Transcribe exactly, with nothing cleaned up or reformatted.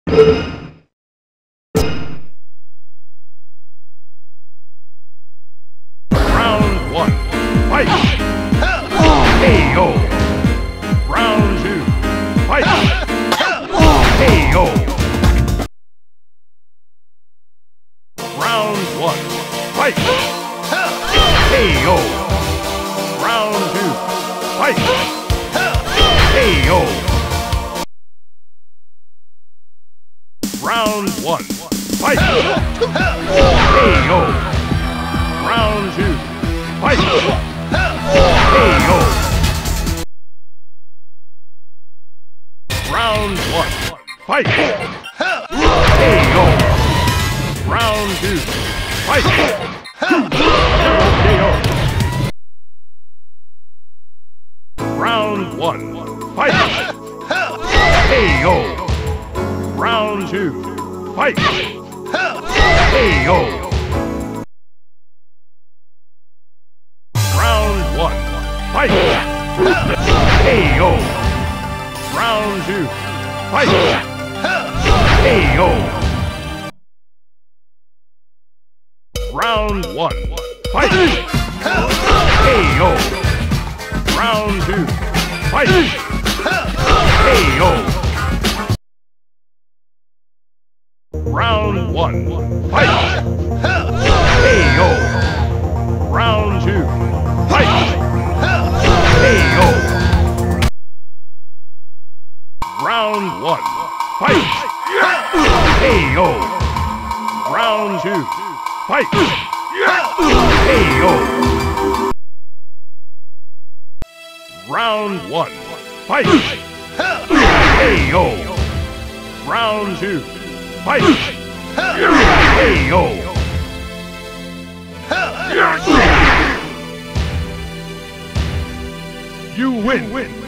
Round one, fight! K O! Round two, fight! K O! Round one, fight! K O! Round two, fight! K O! Round one, fight! K O! Round two, fight! K O! Round one, fight! K O! Round two, fight! K O! Round one, fight! K O! Round two, fight! K O! Round one, fight! K O! Round two, fight! K O! Round one, fight! K O! Round two, fight! K O! Round one, fight! K O! Round two, fight! K O! Round one, fight! K O! Round two, fight! K O! Round one, fight! K O! Round two, fight! K O! You win!